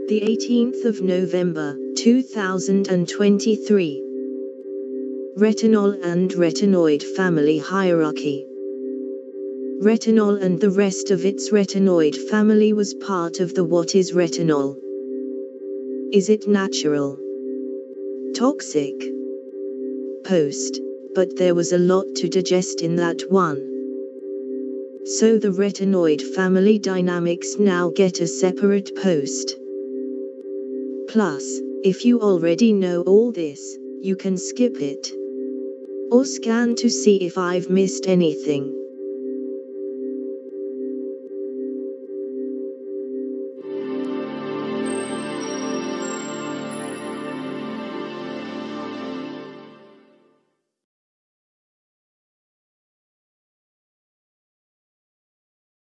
The 18th of November, 2023. Retinol and retinoid family hierarchy. Retinol and the rest of its retinoid family was part of the What is retinol? Is it natural? Toxic? Post, but there was a lot to digest in that one. So the retinoid family dynamics now get a separate post. Plus, if you already know all this, you can skip it. Or scan to see if I've missed anything.